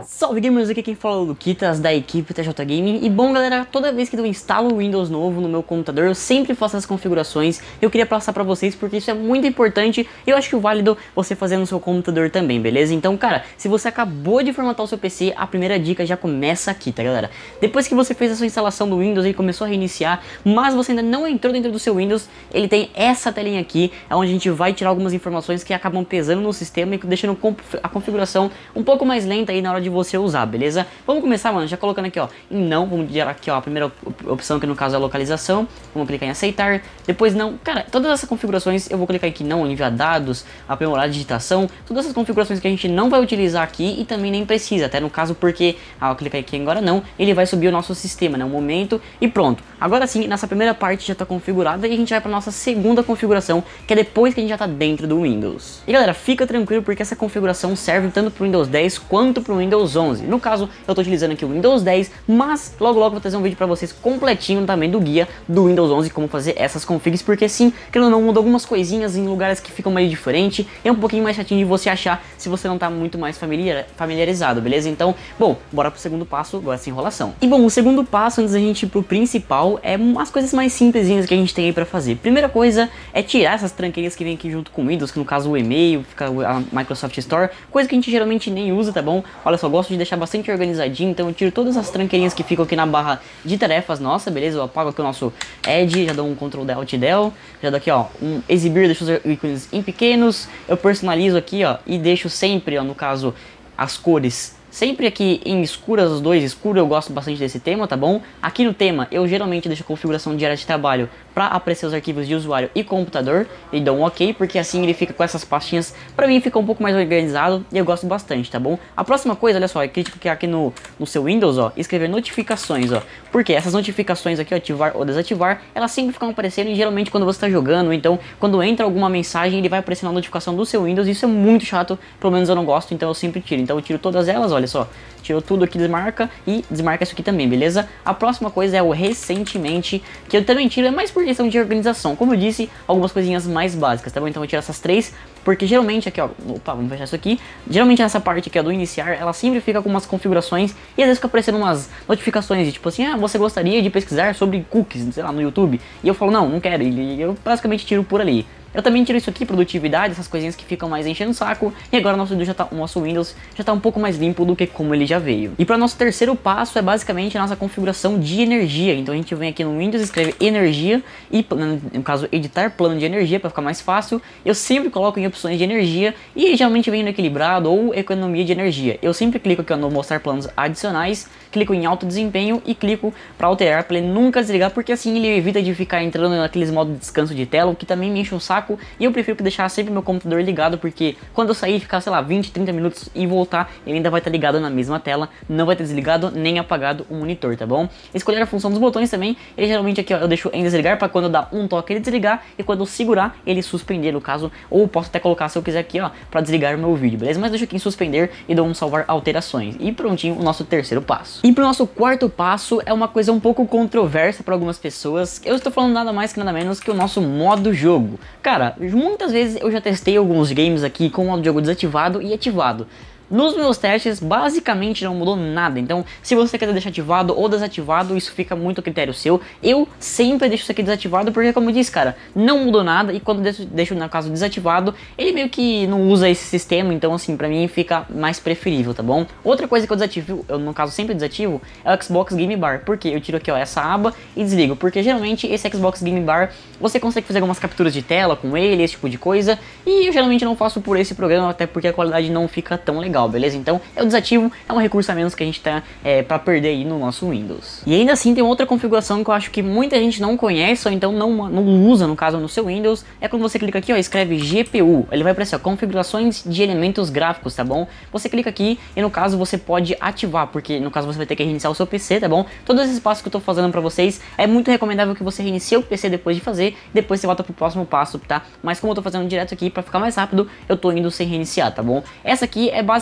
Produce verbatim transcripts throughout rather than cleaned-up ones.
Salve gamers, aqui quem fala é o Luquitas da equipe T J Gaming. E bom galera, toda vez que eu instalo o Windows novo no meu computador, eu sempre faço as configurações. Eu queria passar pra vocês porque isso é muito importante e eu acho que é válido você fazer no seu computador também, beleza? Então cara, se você acabou de formatar o seu P C, a primeira dica já começa aqui, tá galera? Depois que você fez a sua instalação do Windows e começou a reiniciar, mas você ainda não entrou dentro do seu Windows, ele tem essa telinha aqui, é onde a gente vai tirar algumas informações que acabam pesando no sistema e deixando a configuração um pouco mais lenta aí na hora de você usar, beleza? Vamos começar, mano, já colocando aqui, ó, em não, vamos gerar aqui, ó, a primeira opção que no caso é a localização, vamos clicar em aceitar, depois não, cara, todas essas configurações eu vou clicar aqui não, enviar dados, aprimorar a digitação, todas essas configurações que a gente não vai utilizar aqui e também nem precisa, até no caso porque, ah, eu clicar aqui em agora não, ele vai subir o nosso sistema, né, um momento e pronto. Agora sim, nessa primeira parte já tá configurada e a gente vai pra nossa segunda configuração, que é depois que a gente já tá dentro do Windows. E galera, fica tranquilo porque essa configuração serve tanto pro Windows dez quanto pro Windows onze. No caso, eu tô utilizando aqui o Windows dez, mas logo logo vou trazer um vídeo pra vocês completinho também do guia do Windows onze, como fazer essas configs, porque sim, querendo ou não, muda algumas coisinhas em lugares que ficam meio diferente, é um pouquinho mais chatinho de você achar se você não tá muito mais familiar, familiarizado, beleza? Então, bom, bora pro segundo passo, agora sem enrolação. E bom, o segundo passo, antes da gente ir pro principal, é umas coisas mais simplesinhas que a gente tem aí pra fazer. Primeira coisa é tirar essas tranqueiras que vem aqui junto com o Windows, que no caso o e-mail, fica a Microsoft Store, coisa que a gente geralmente nem usa, tá bom? Olha só, eu gosto de deixar bastante organizadinho, então eu tiro todas as tranqueirinhas que ficam aqui na barra de tarefas nossa, beleza? Eu apago aqui o nosso Edge, já dou um Ctrl Del, Alt Del, já dou aqui, ó, um exibir, deixo os ícones em pequenos, eu personalizo aqui, ó, e deixo sempre, ó, no caso, as cores sempre aqui em escuras, os dois escuros, eu gosto bastante desse tema, tá bom? Aqui no tema, eu geralmente deixo a configuração de área de trabalho para aparecer os arquivos de usuário e computador, e dou um ok, porque assim ele fica com essas pastinhas, pra mim fica um pouco mais organizado, e eu gosto bastante, tá bom? A próxima coisa, olha só, é clicar aqui no, no seu Windows, ó, e escrever notificações, ó, porque essas notificações aqui, ó, ativar ou desativar, elas sempre ficam aparecendo, e geralmente quando você tá jogando, então, quando entra alguma mensagem, ele vai aparecer na notificação do seu Windows, e isso é muito chato, pelo menos eu não gosto, então eu sempre tiro, então eu tiro todas elas, olha só, tirou tudo aqui, desmarca e desmarca isso aqui também, beleza? A próxima coisa é o recentemente, que eu também tiro, é mais por questão de organização, como eu disse, algumas coisinhas mais básicas, tá bom? Então eu vou tirar essas três, porque geralmente aqui, ó, opa, vamos fechar isso aqui, geralmente nessa parte aqui, ó, do iniciar, ela sempre fica com umas configurações e às vezes fica aparecendo umas notificações de tipo assim, ah, você gostaria de pesquisar sobre cookies, sei lá, no YouTube, e eu falo, não, não quero, e eu basicamente tiro por ali. Eu também tiro isso aqui, produtividade, essas coisinhas que ficam mais enchendo o saco. E agora o nosso, já tá, o nosso Windows já está um pouco mais limpo do que como ele já veio. E para o nosso terceiro passo é basicamente a nossa configuração de energia. Então a gente vem aqui no Windows, escreve energia e, no caso, editar plano de energia para ficar mais fácil. Eu sempre coloco em opções de energia e geralmente vem no equilibrado ou economia de energia. Eu sempre clico aqui, ó, no mostrar planos adicionais, clico em alto desempenho e clico para alterar para ele nunca desligar, porque assim ele evita de ficar entrando naqueles modos de descanso de tela, o que também me enche um saco. E eu prefiro deixar sempre meu computador ligado, porque quando eu sair e ficar, sei lá, vinte, trinta minutos e voltar, ele ainda vai estar ligado na mesma tela, não vai ter desligado nem apagado o monitor, tá bom? Escolher a função dos botões também, ele geralmente aqui, ó, eu deixo em desligar para quando eu dar um toque ele desligar e quando eu segurar ele suspender, no caso, ou posso até colocar se eu quiser aqui, ó, para desligar o meu vídeo, beleza? Mas deixo aqui em suspender e dou um salvar alterações. E prontinho o nosso terceiro passo. E pro nosso quarto passo é uma coisa um pouco controversa para algumas pessoas. Eu estou falando nada mais que nada menos que o nosso modo jogo. Cara, muitas vezes eu já testei alguns games aqui com o modo de jogo desativado e ativado. Nos meus testes, basicamente não mudou nada, então se você quer deixar ativado ou desativado, isso fica muito a critério seu. Eu sempre deixo isso aqui desativado porque, como eu disse, cara, não mudou nada e quando deixo, deixo no caso desativado, ele meio que não usa esse sistema, então assim, pra mim fica mais preferível, tá bom? Outra coisa que eu desativo, eu no caso sempre desativo, é o Xbox Game Bar, porque eu tiro aqui, ó, essa aba e desligo, porque geralmente esse Xbox Game Bar, você consegue fazer algumas capturas de tela com ele, esse tipo de coisa, e eu geralmente não faço por esse programa, até porque a qualidade não fica tão legal. Beleza? Então eu desativo, é um recurso a menos que a gente tá é, pra perder aí no nosso Windows. E ainda assim tem outra configuração que eu acho que muita gente não conhece ou então não, não usa, no caso no seu Windows, é quando você clica aqui, ó, escreve G P U, ele vai aparecer, ó, configurações de elementos gráficos, tá bom? Você clica aqui e no caso você pode ativar, porque no caso você vai ter que reiniciar o seu P C, tá bom? Todos esses passos que eu tô fazendo pra vocês, é muito recomendável que você reinicie o P C depois de fazer, depois você volta pro próximo passo, tá? Mas como eu tô fazendo direto aqui, pra ficar mais rápido, eu tô indo sem reiniciar, tá bom? Essa aqui é basicamente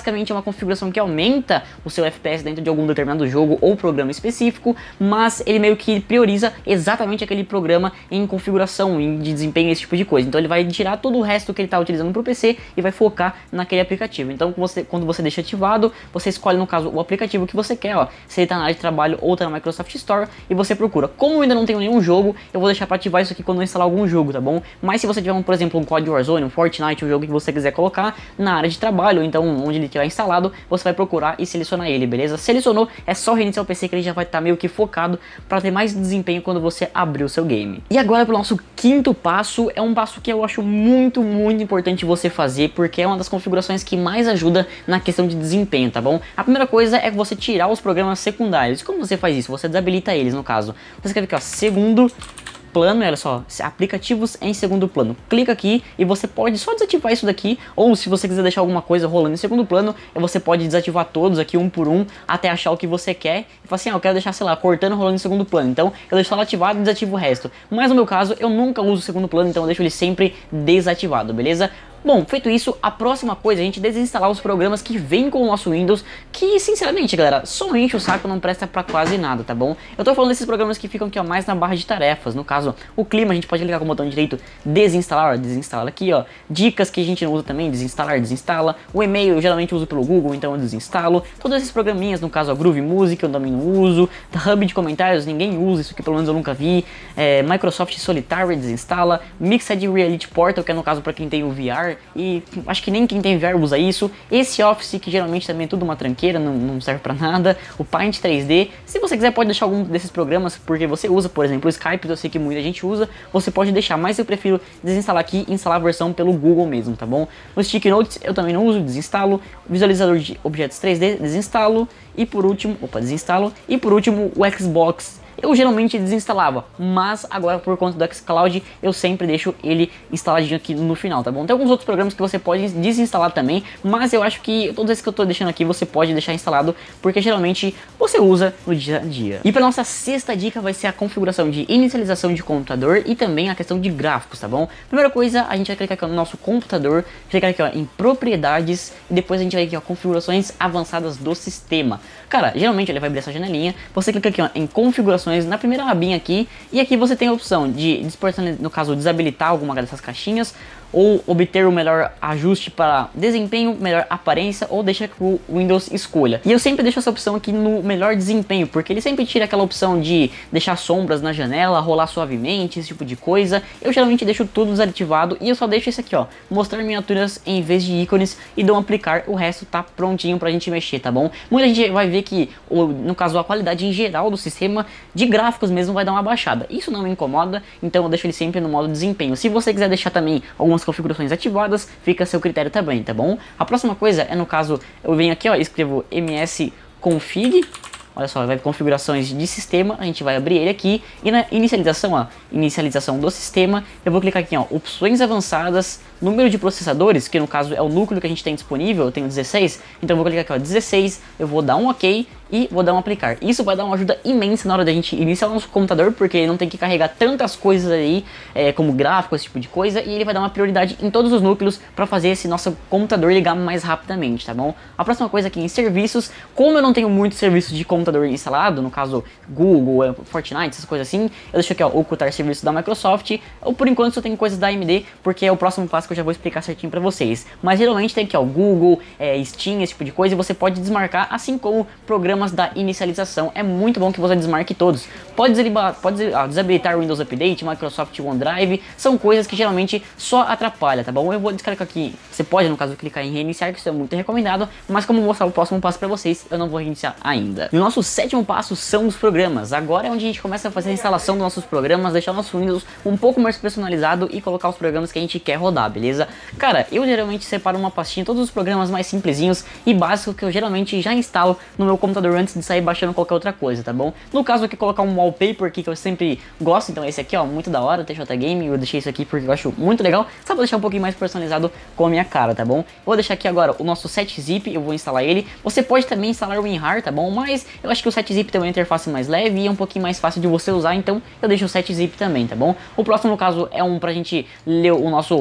basicamente é uma configuração que aumenta o seu F P S dentro de algum determinado jogo ou programa específico, mas ele meio que prioriza exatamente aquele programa em configuração, em de desempenho, esse tipo de coisa. Então ele vai tirar todo o resto que ele está utilizando para o P C e vai focar naquele aplicativo. Então você, quando você deixa ativado, você escolhe no caso o aplicativo que você quer, ó, se ele está na área de trabalho ou está na Microsoft Store, e você procura. Como eu ainda não tenho nenhum jogo, eu vou deixar para ativar isso aqui quando eu instalar algum jogo, tá bom? Mas se você tiver, um, por exemplo, um C O D Warzone, um Fortnite, um jogo que você quiser colocar na área de trabalho, ou então onde ele estiver instalado, você vai procurar e selecionar ele, beleza? Selecionou, é só reiniciar o P C que ele já vai estar tá meio que focado para ter mais desempenho quando você abrir o seu game. E agora pro nosso quinto passo, é um passo que eu acho muito, muito importante você fazer, porque é uma das configurações que mais ajuda na questão de desempenho, tá bom? A primeira coisa é você tirar os programas secundários. Como você faz isso? Você desabilita eles, no caso. Você escreve aqui, ó, segundo plano, olha só, aplicativos em segundo plano. Clica aqui e você pode só desativar isso daqui, ou se você quiser deixar alguma coisa rolando em segundo plano, você pode desativar todos aqui um por um, até achar o que você quer, e falar assim, ah, eu quero deixar, sei lá, cortando rolando em segundo plano, então eu deixo ela ativado e desativo o resto. Mas no meu caso, eu nunca uso o segundo plano, então eu deixo ele sempre desativado, beleza? Bom, feito isso, a próxima coisa é a gente desinstalar os programas que vêm com o nosso Windows, que sinceramente, galera, só enche o saco, não presta pra quase nada, tá bom? Eu tô falando desses programas que ficam aqui, ó, mais na barra de tarefas. No caso, o clima, a gente pode clicar com o botão direito, desinstalar, ó, desinstalar aqui, ó. Dicas que a gente não usa também, desinstalar, desinstala. O e-mail eu geralmente uso pelo Google, então eu desinstalo. Todos esses programinhas, no caso, a Groove Music eu também não uso. Hub de comentários, ninguém usa, isso aqui pelo menos eu nunca vi. É, Microsoft Solitaire desinstala. Mixed Reality Portal, que é no caso pra quem tem o V R, e acho que nem quem tem V R usa isso. Esse Office, que geralmente também é tudo uma tranqueira, não, não serve pra nada. O Paint três D, se você quiser pode deixar algum desses programas, porque você usa, por exemplo, o Skype, eu sei que muita gente usa, você pode deixar, mas eu prefiro desinstalar aqui e instalar a versão pelo Google mesmo, tá bom? O Stick Notes eu também não uso, desinstalo. Visualizador de objetos três D, desinstalo. E por último, opa, desinstalo. E por último, o Xbox. Eu geralmente desinstalava, mas agora por conta do xCloud eu sempre deixo ele instaladinho aqui no final, tá bom? Tem alguns outros programas que você pode desinstalar também, mas eu acho que todos esses que eu tô deixando aqui você pode deixar instalado, porque geralmente você usa no dia a dia. E para nossa sexta dica vai ser a configuração de inicialização de computador e também a questão de gráficos, tá bom? Primeira coisa, a gente vai clicar aqui no nosso computador, clicar aqui ó, em propriedades, e depois a gente vai aqui ó, configurações avançadas do sistema. Cara, geralmente ele vai abrir essa janelinha, você clica aqui ó, em configurações na primeira abinha aqui, e aqui você tem a opção de, no caso, desabilitar alguma dessas caixinhas, ou obter o melhor ajuste para desempenho, melhor aparência, ou deixa que o Windows escolha. E eu sempre deixo essa opção aqui no melhor desempenho, porque ele sempre tira aquela opção de deixar sombras na janela, rolar suavemente, esse tipo de coisa. Eu geralmente deixo tudo desativado e eu só deixo esse aqui, ó, mostrar miniaturas em vez de ícones, e dou um aplicar, o resto tá prontinho pra gente mexer, tá bom? Muita gente vai ver que, no caso, a qualidade em geral do sistema, de gráficos mesmo, vai dar uma baixada. Isso não me incomoda, então eu deixo ele sempre no modo desempenho. Se você quiser deixar também algumas configurações ativadas, fica a seu critério também, tá bom? A próxima coisa é, no caso, eu venho aqui, ó, escrevo msconfig, olha só, vai configurações de sistema, a gente vai abrir ele aqui, e na inicialização, ó, inicialização do sistema, eu vou clicar aqui, ó, opções avançadas, número de processadores, que no caso é o núcleo que a gente tem disponível, eu tenho dezesseis, então eu vou clicar aqui, ó, dezesseis, eu vou dar um ok, e vou dar um aplicar. Isso vai dar uma ajuda imensa na hora da gente iniciar o nosso computador, porque ele não tem que carregar tantas coisas aí, é, como gráfico, esse tipo de coisa, e ele vai dar uma prioridade em todos os núcleos para fazer esse nosso computador ligar mais rapidamente, tá bom? A próxima coisa aqui em serviços, como eu não tenho muitos serviços de computador instalado, no caso Google, Fortnite, essas coisas assim, eu deixo aqui, ó, ocultar serviços da Microsoft, ou por enquanto só tenho coisas da A M D, porque é o próximo passo que eu já vou explicar certinho para vocês. Mas geralmente tem aqui, ó, Google, é, Steam, esse tipo de coisa, e você pode desmarcar, assim como programas da inicialização. É muito bom que você desmarque todos. Pode, desligar, pode desabilitar o Windows Update, Microsoft OneDrive, são coisas que geralmente só atrapalham, tá bom? Eu vou descarregar aqui, você pode no caso clicar em reiniciar, que isso é muito recomendado, mas como eu vou mostrar o próximo passo para vocês, eu não vou reiniciar ainda. E o nosso sétimo passo são os programas. Agora é onde a gente começa a fazer a instalação dos nossos programas, deixar o nosso Windows um pouco mais personalizado e colocar os programas que a gente quer rodar, beleza? Cara, eu geralmente separo uma pastinha, todos os programas mais simplesinhos e básicos que eu geralmente já instalo no meu computador antes de sair baixando qualquer outra coisa, tá bom? No caso aqui, colocar um wallpaper aqui que eu sempre gosto, então esse aqui, ó, muito da hora, T J Game, eu deixei isso aqui porque eu acho muito legal, só pra deixar um pouquinho mais personalizado com a minha cara, tá bom? Eu vou deixar aqui agora o nosso sete zip, eu vou instalar ele, você pode também instalar o WinRAR, tá bom? Mas eu acho que o sete zip tem uma interface mais leve e é um pouquinho mais fácil de você usar, então eu deixo o sete zip também, tá bom? O próximo, no caso, é um pra gente ler o nosso P D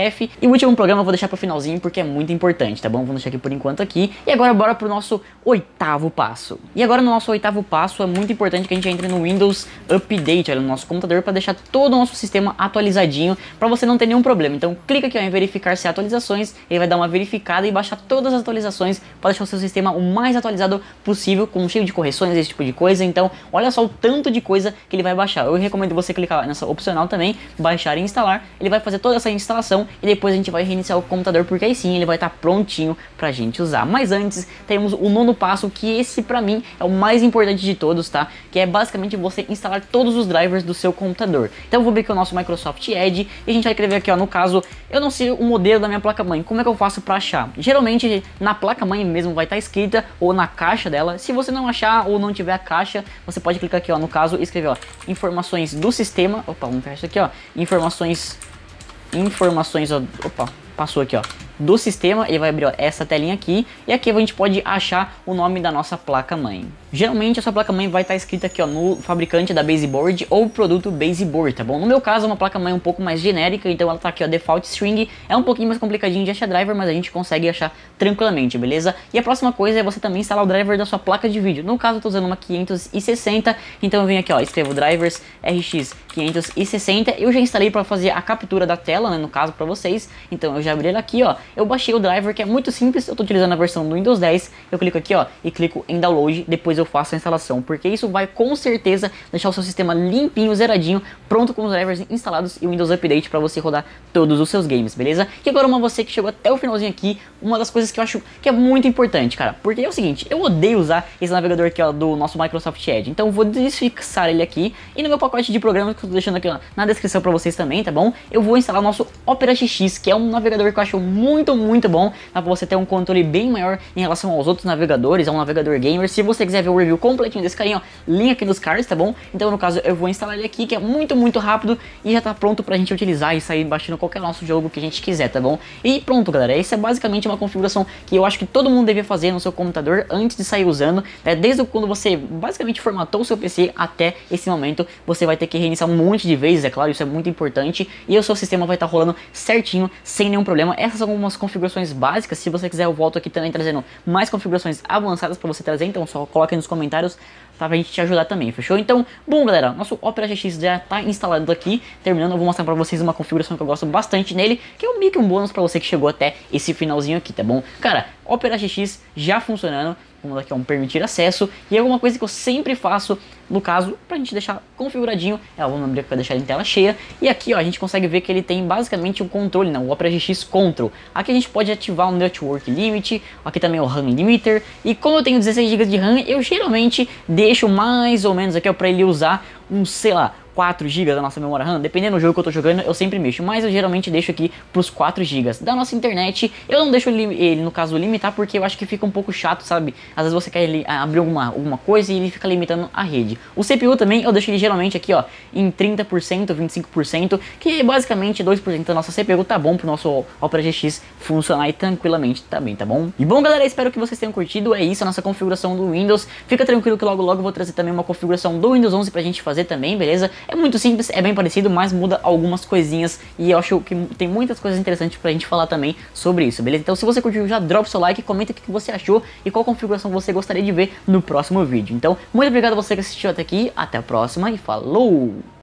F. E o último programa eu vou deixar pro finalzinho porque é muito importante, tá bom? Vou deixar aqui por enquanto aqui. E agora bora pro nosso oitavo passo. E agora no nosso oitavo passo é muito importante que a gente entre no Windows Update, olha, no nosso computador, para deixar todo o nosso sistema atualizadinho, para você não ter nenhum problema. Então clica aqui ó, em verificar se atualizações, ele vai dar uma verificada e baixar todas as atualizações para deixar o seu sistema o mais atualizado possível, com cheio de correções, esse tipo de coisa. Então olha só o tanto de coisa que ele vai baixar. Eu recomendo você clicar nessa opcional também, baixar e instalar. Ele vai fazer toda essa instalação e depois a gente vai reiniciar o computador, porque aí sim ele vai estar prontinho pra gente usar. Mas antes temos o nono passo, que esse pra mim é o mais importante de todos, tá? Que é basicamente você instalar todos os drivers do seu computador. Então eu vou abrir aqui o nosso Microsoft Edge e a gente vai escrever aqui ó, no caso, eu não sei o modelo da minha placa-mãe, como é que eu faço pra achar? Geralmente na placa-mãe mesmo vai estar escrita, ou na caixa dela. Se você não achar ou não tiver a caixa, você pode clicar aqui ó, no caso e escrever ó, informações do sistema. Opa, vamos fechar isso aqui ó, informações, informações, ó, opa, passou aqui ó, do sistema, ele vai abrir ó, essa telinha aqui, e aqui a gente pode achar o nome da nossa placa-mãe. Geralmente a sua placa-mãe vai estar escrita aqui ó, no fabricante da Baseboard ou produto Baseboard, tá bom? No meu caso é uma placa-mãe um pouco mais genérica, então ela tá aqui ó, Default String, é um pouquinho mais complicadinho de achar driver, mas a gente consegue achar tranquilamente, beleza? E a próxima coisa é você também instalar o driver da sua placa de vídeo. No caso eu tô usando uma quinhentos e sessenta, então eu venho aqui ó, escrevo drivers R X quinhentos e sessenta, eu já instalei para fazer a captura da tela, né, no caso para vocês, então eu já abri ele aqui ó, eu baixei o driver que é muito simples, eu tô utilizando a versão do Windows dez, eu clico aqui ó, e clico em download, depois eu faço a instalação, porque isso vai com certeza deixar o seu sistema limpinho, zeradinho, pronto com os drivers instalados e o Windows Update para você rodar todos os seus games, beleza? E agora uma você que chegou até o finalzinho aqui, uma das coisas que eu acho que é muito importante, cara, porque é o seguinte, eu odeio usar esse navegador aqui ó, do nosso Microsoft Edge, então eu vou desfixar ele aqui, e no meu pacote de programas que eu tô deixando aqui ó, na descrição para vocês também, tá bom? Eu vou instalar o nosso Opera X X, que é um navegador que eu acho muito, muito bom, dá pra você ter um controle bem maior em relação aos outros navegadores, é um navegador gamer. Se você quiser ver o review completinho desse carinha, ó, link aqui nos cards, tá bom? Então no caso eu vou instalar ele aqui, que é muito, muito rápido e já tá pronto pra gente utilizar e sair baixando qualquer nosso jogo que a gente quiser, tá bom? E pronto, galera, essa é basicamente uma configuração que eu acho que todo mundo devia fazer no seu computador antes de sair usando, né? Desde quando você basicamente formatou o seu P C até esse momento, você vai ter que reiniciar um monte de vezes, é claro, isso é muito importante, e o seu sistema vai estar rolando certinho, sem nenhum problema. Essas são algumas configurações básicas. Se você quiser eu volto aqui também trazendo mais configurações avançadas para você trazer, então só coloque aí nos comentários, tá, pra gente te ajudar também, fechou? Então, bom galera, nosso Opera X X já tá instalado aqui, terminando, eu vou mostrar pra vocês uma configuração que eu gosto bastante nele, que é um meio que um bônus pra você que chegou até esse finalzinho aqui, tá bom? Cara, Opera X X já funcionando, vamos aqui, ó, um permitir acesso, e alguma coisa que eu sempre faço, no caso, pra gente deixar configuradinho, é, ó, vamos abrir pra deixar ele em tela cheia, e aqui ó, a gente consegue ver que ele tem basicamente um controle, não, o Opera X X Control. Aqui a gente pode ativar o Network Limit, aqui também o RAM Limiter, e como eu tenho dezesseis gigas de RAM, eu geralmente deixo mais ou menos aqui ó, pra ele usar um, sei lá, quatro gigas da nossa memória RAM, dependendo do jogo que eu tô jogando, eu sempre mexo, mas eu geralmente deixo aqui pros quatro gigas. Da nossa internet, eu não deixo ele, ele, no caso, limitar, porque eu acho que fica um pouco chato, sabe? Às vezes você quer ele, abrir alguma, alguma coisa e ele fica limitando a rede. O C P U também, eu deixo ele geralmente aqui, ó, em trinta por cento, vinte e cinco por cento, que basicamente dois por cento da nossa C P U tá bom pro nosso Opera X X funcionar aí tranquilamente também, tá bom? E bom, galera, espero que vocês tenham curtido, é isso a nossa configuração do Windows. Fica tranquilo que logo logo eu vou trazer também uma configuração do Windows onze pra gente fazer também, beleza? É muito simples, é bem parecido, mas muda algumas coisinhas e eu acho que tem muitas coisas interessantes pra gente falar também sobre isso, beleza? Então se você curtiu, já drop seu like, comenta o que você achou e qual configuração você gostaria de ver no próximo vídeo. Então, muito obrigado a você que assistiu até aqui, até a próxima e falou!